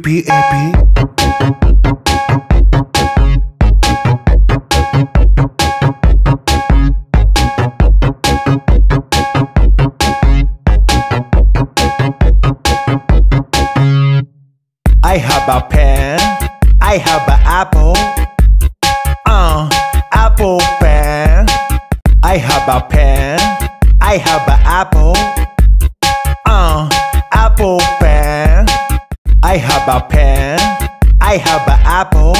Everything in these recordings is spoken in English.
PPAP. I have a pen, I have an apple, apple pen. I have a pen, I have an apple, apple pen. I have a pen, I have an apple,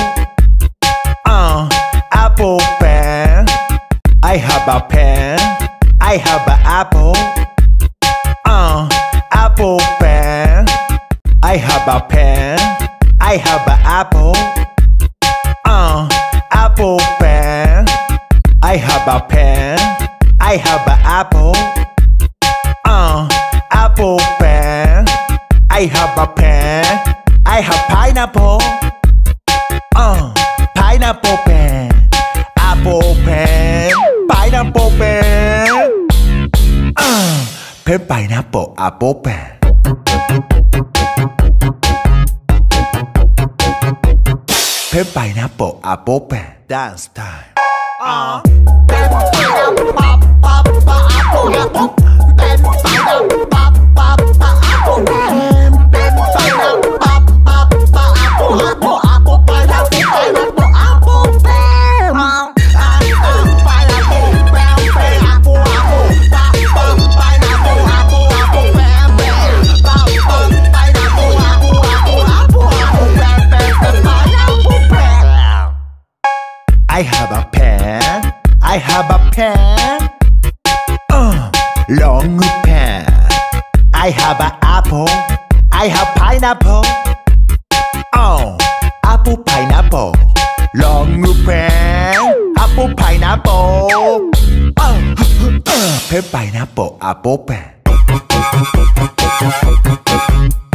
apple pen. I have a pen, I have an apple, apple pen. I have a pen, I have an apple, apple pen. I have a pen, I have an apple, apple pen. I have a pen, I have pineapple, pineapple pen, apple pen, pineapple pen, pen pineapple apple pen. Pen pineapple apple pen. Dance time. I have a pen, I have a pen, long pen. I have an apple, I have pineapple, apple pineapple, long pen, apple pineapple, pen pineapple apple pen.